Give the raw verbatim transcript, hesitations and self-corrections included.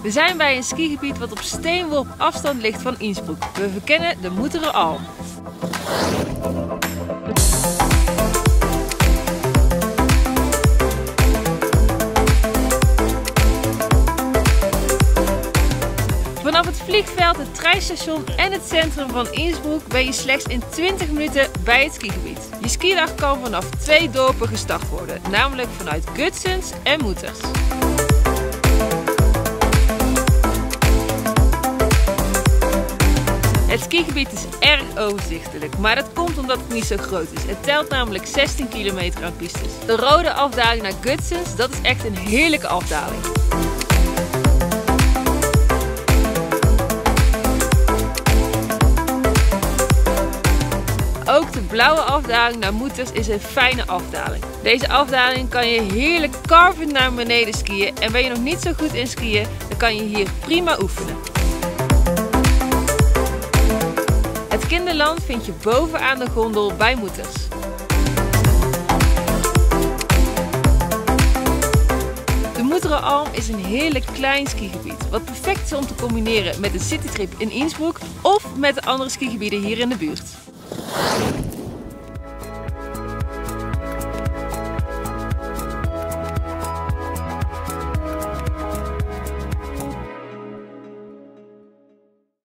We zijn bij een skigebied wat op steenworp afstand ligt van Innsbruck. We verkennen de Muttere Alm. Vanaf het vliegveld, het treinstation en het centrum van Innsbruck ben je slechts in twintig minuten bij het skigebied. Je skidag kan vanaf twee dorpen gestart worden, namelijk vanuit Gutsens en Mutters. Het skigebied is erg overzichtelijk, maar dat komt omdat het niet zo groot is. Het telt namelijk zestien kilometer aan pistes. De rode afdaling naar Gutsens, dat is echt een heerlijke afdaling. Ook de blauwe afdaling naar Mutters is een fijne afdaling. Deze afdaling kan je heerlijk carvend naar beneden skiën en ben je nog niet zo goed in skiën, dan kan je hier prima oefenen. Het kinderland vind je bovenaan de gondel bij Mutters. De Muttere Alm is een heerlijk klein skigebied, wat perfect is om te combineren met een citytrip in Innsbruck of met de andere skigebieden hier in de buurt.